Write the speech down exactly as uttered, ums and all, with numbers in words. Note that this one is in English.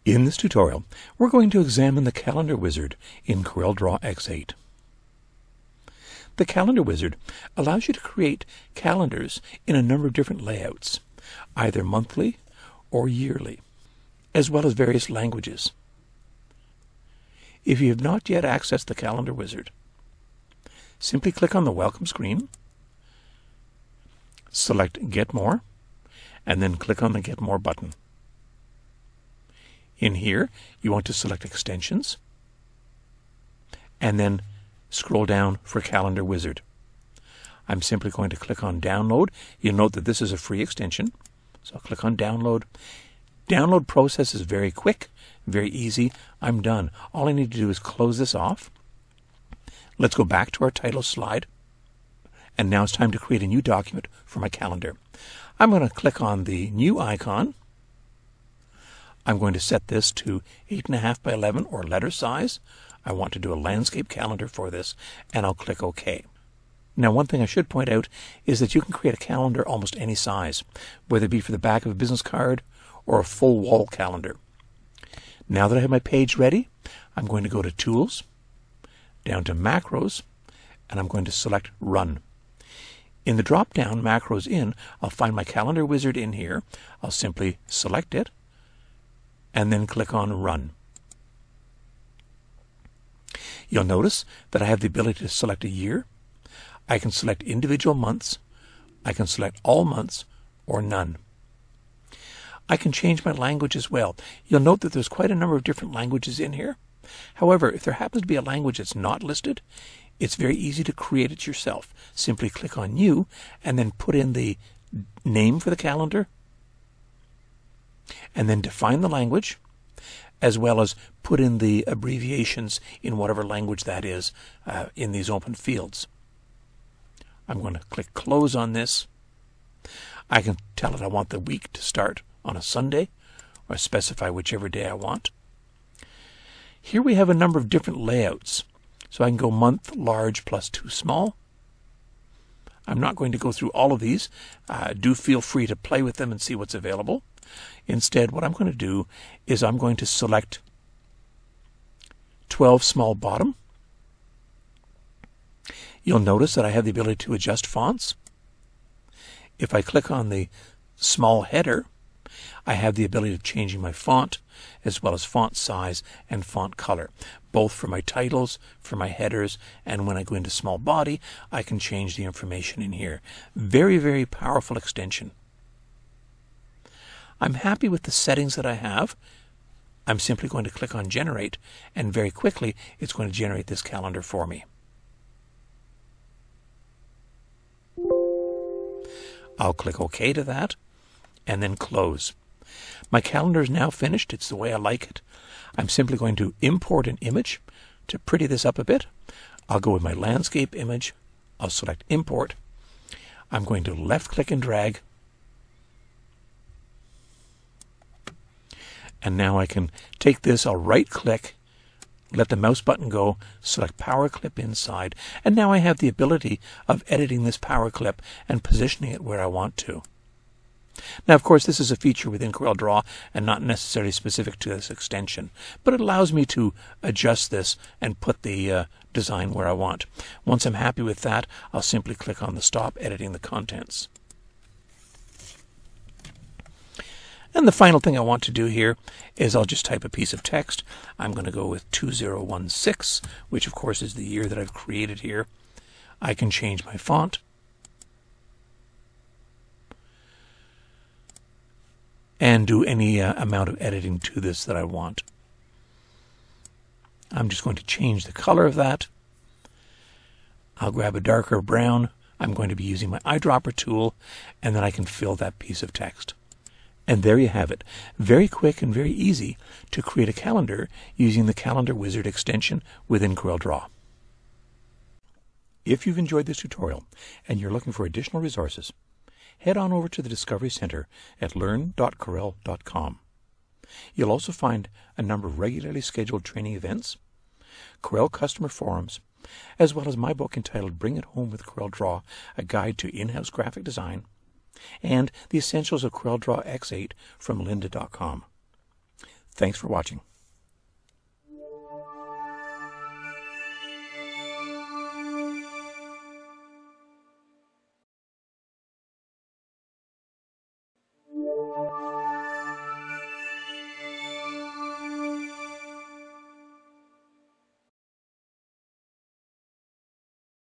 In this tutorial, we're going to examine the calendar wizard in CorelDRAW X eight. The calendar wizard allows you to create calendars in a number of different layouts, either monthly or yearly, as well as various languages. If you have not yet accessed the calendar wizard, simply click on the Welcome screen, select Get More, and then click on the Get More button. In here, you want to select Extensions, and then scroll down for Calendar Wizard. I'm simply going to click on Download. You'll note that this is a free extension, so I'll click on Download. Download process is very quick, very easy. I'm done. All I need to do is close this off. Let's go back to our title slide, and now it's time to create a new document for my calendar. I'm going to click on the New icon. I'm going to set this to eight point five by eleven or letter size. I want to do a landscape calendar for this, and I'll click OK. Now, one thing I should point out is that you can create a calendar almost any size, whether it be for the back of a business card or a full wall calendar. Now that I have my page ready, I'm going to go to Tools, down to Macros, and I'm going to select Run. In the drop-down Macros in, I'll find my calendar wizard in here. I'll simply select it, and then click on Run. You'll notice that I have the ability to select a year. I can select individual months. I can select all months or none. I can change my language as well. You'll note that there's quite a number of different languages in here. However, if there happens to be a language that's not listed, it's very easy to create it yourself. Simply click on New and then put in the name for the calendar, and then define the language, as well as put in the abbreviations in whatever language that is uh, in these open fields. I'm going to click Close on this. I can tell it I want the week to start on a Sunday, or specify whichever day I want. Here we have a number of different layouts. So I can go month, large, plus two small. I'm not going to go through all of these. Uh, do feel free to play with them and see what's available. Instead, what I'm going to do is I'm going to select twelve small bottom. You'll notice that I have the ability to adjust fonts. If I click on the small header, I have the ability of changing my font, as well as font size and font color, both for my titles, for my headers, and when I go into small body, I can change the information in here. Very, very powerful extension. I'm happy with the settings that I have. I'm simply going to click on Generate, and very quickly it's going to generate this calendar for me. I'll click OK to that, and then Close. My calendar is now finished. It's the way I like it. I'm simply going to import an image to pretty this up a bit. I'll go with my landscape image. I'll select Import. I'm going to left-click and drag. And now I can take this, I'll right-click, let the mouse button go, select Power Clip inside, and now I have the ability of editing this power clip and positioning it where I want to. Now, of course, this is a feature within CorelDRAW and not necessarily specific to this extension, but it allows me to adjust this and put the uh, design where I want. Once I'm happy with that, I'll simply click on the Stop Editing the Contents. And the final thing I want to do here is I'll just type a piece of text. I'm going to go with two thousand sixteen, which of course is the year that I've created here. I can change my font. And do any uh, amount of editing to this that I want. I'm just going to change the color of that. I'll grab a darker brown. I'm going to be using my eyedropper tool, and then I can fill that piece of text. And there you have it. Very quick and very easy to create a calendar using the Calendar Wizard extension within CorelDRAW. If you've enjoyed this tutorial and you're looking for additional resources, head on over to the Discovery Center at learn dot corel dot com. You'll also find a number of regularly scheduled training events, Corel customer forums, as well as my book entitled Bring It Home with CorelDRAW, a guide to in-house graphic design, and the essentials of CorelDRAW X eight from lynda dot com. Thanks for watching.